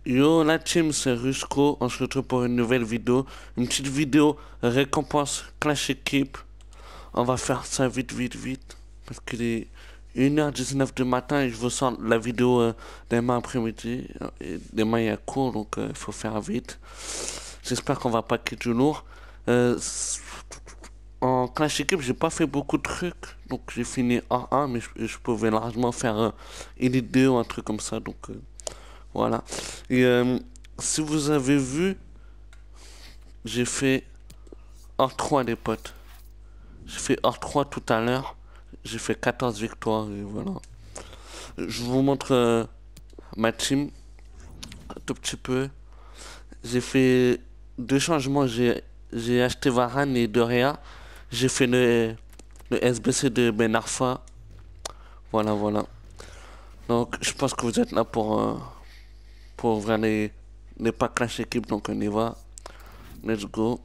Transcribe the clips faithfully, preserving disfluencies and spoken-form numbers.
Yo la team, c'est Rusco, on se retrouve pour une nouvelle vidéo, une petite vidéo récompense Clash Équipe. On va faire ça vite vite vite, parce qu'il est une heure dix-neuf du matin et je vous sens la vidéo euh, demain après-midi. Et demain il y a cours, donc euh, il faut faire vite. J'espère qu'on va pas quitter du lourd. Euh, en Clash Équipe, j'ai pas fait beaucoup de trucs, donc j'ai fini en un, mais je, je pouvais largement faire euh, Elite deux ou un truc comme ça, donc... euh, voilà. Et euh, si vous avez vu, j'ai fait hors trois les potes. J'ai fait hors trois tout à l'heure. J'ai fait quatorze victoires et voilà. Je vous montre euh, ma team un tout petit peu. J'ai fait deux changements. J'ai j'ai acheté Varane et Doria. J'ai fait le, le S B C de Ben Arfa. Voilà, voilà. Donc je pense que vous êtes là pour, euh, pour ouvrir les, les packs Clash Équipe. Donc on y va. Let's go.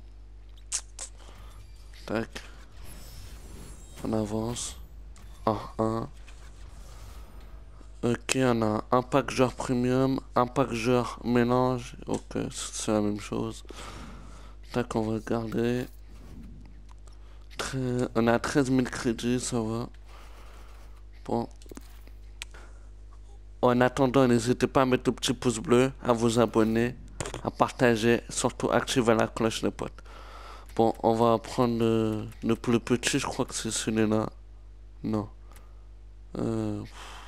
Tac. On avance. En un. Ok, on a un pack joueur premium, un pack joueur mélange. Ok, c'est la même chose. Tac, on va regarder. Très- On a treize mille crédits, ça va. Bon. En attendant, n'hésitez pas à mettre le petit pouce bleu, à vous abonner, à partager, surtout activer la cloche, les potes. Bon, on va prendre le, le plus petit, je crois que c'est celui-là. Non. Euh,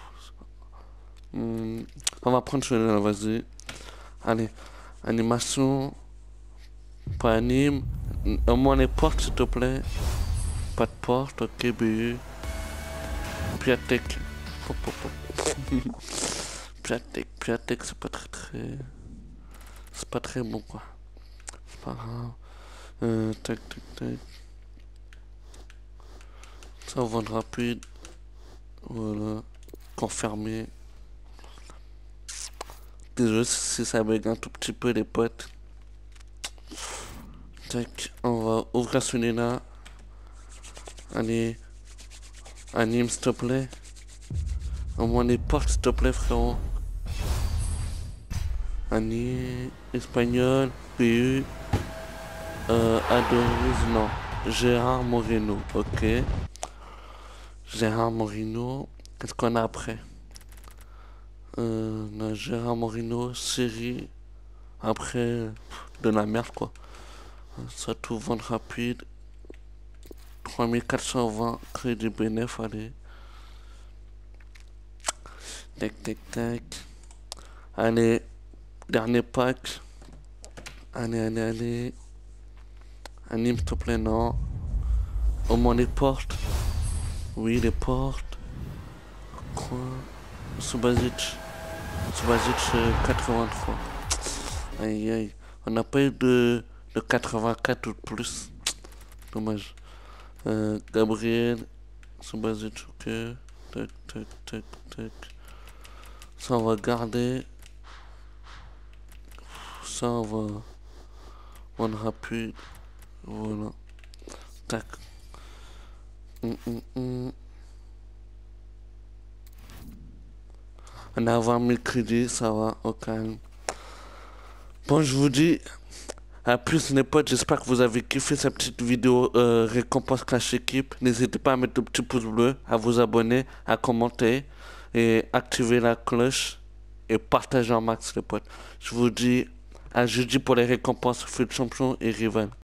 hmm, on va prendre celui-là, vas-y. Allez, animation, pas anime. Au moins les portes, s'il te plaît. Pas de porte, ok, B U. Piatek. Pop, pop, pop. Piatek, Piatek, c'est pas très très. C'est pas très bon quoi. C'est pas grave. Euh, tac, tac, tac. Ça vend rapide. Voilà. Confirmé. Désolé si ça bug un tout petit peu les potes. Tac, on va ouvrir celui-là. Allez, anime s'il te plaît. Au moins les portes s'il te plaît frérot. Anime, espagnol, P U, euh, Adoris, non. Gérard Moreno, ok. Gérard Moreno, qu'est-ce qu'on a après? Euh, on a Gérard Moreno, série. Après, de la merde quoi. Ça tout vente rapide. trois mille quatre cent vingt crédit bénéf, allez. Tac, tac, tac. Allez, dernier pack. Allez, allez, allez. Anime, s'il te plaît, non. Au moins les portes. Oui, les portes. Quoi? Subasic. Subasic euh, quatre-vingt-trois. Aïe, aïe. On n'a pas eu de, de quatre-vingt-quatre ou de plus. Dommage. Euh, Gabriel. Subasic, ok. Tac, tac, tac, tac. Ça, on va garder. Ça, on va... On rapide. Voilà. Tac. Hum, hum, hum. On a vingt mille crédits, ça va, au calme. Bon, je vous dis à plus les potes, j'espère que vous avez kiffé cette petite vidéo euh, récompense Clash Équipe. N'hésitez pas à mettre le petit pouce bleu, à vous abonner, à commenter et activer la cloche et partager en max les potes. Je vous dis à jeudi pour les récompenses Fut Champion et Rival.